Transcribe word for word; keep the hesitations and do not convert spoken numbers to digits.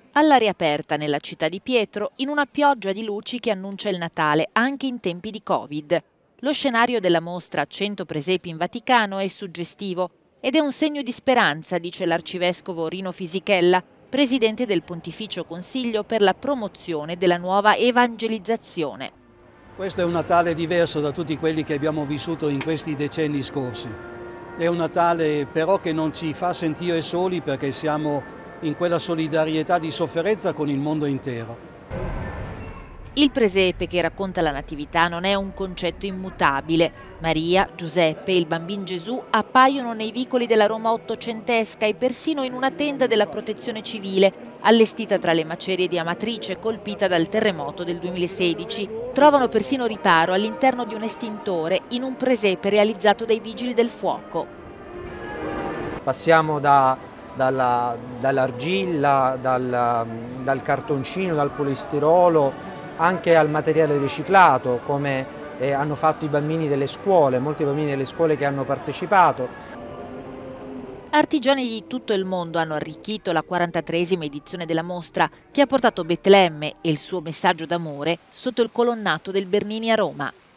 All'aria aperta nella città di Pietro, in una pioggia di luci che annuncia il Natale anche in tempi di Covid. Lo scenario della mostra cento presepi in Vaticano è suggestivo ed è un segno di speranza, dice l'arcivescovo Rino Fisichella, presidente del Pontificio Consiglio per la promozione della nuova evangelizzazione. Questo è un Natale diverso da tutti quelli che abbiamo vissuto in questi decenni scorsi. È un Natale però che non ci fa sentire soli, perché siamo in quella solidarietà di sofferenza con il mondo intero. Il presepe che racconta la Natività non è un concetto immutabile. Maria, Giuseppe e il bambino Gesù appaiono nei vicoli della Roma ottocentesca e persino in una tenda della Protezione Civile, allestita tra le macerie di Amatrice colpita dal terremoto del duemilasedici. Trovano persino riparo all'interno di un estintore in un presepe realizzato dai Vigili del Fuoco. Passiamo da, dalla, dall'argilla, dal, dal cartoncino, dal polistirolo, anche al materiale riciclato, come eh, hanno fatto i bambini delle scuole, molti bambini delle scuole che hanno partecipato. Artigiani di tutto il mondo hanno arricchito la quarantatreesima edizione della mostra, che ha portato Betlemme e il suo messaggio d'amore sotto il colonnato del Bernini a Roma.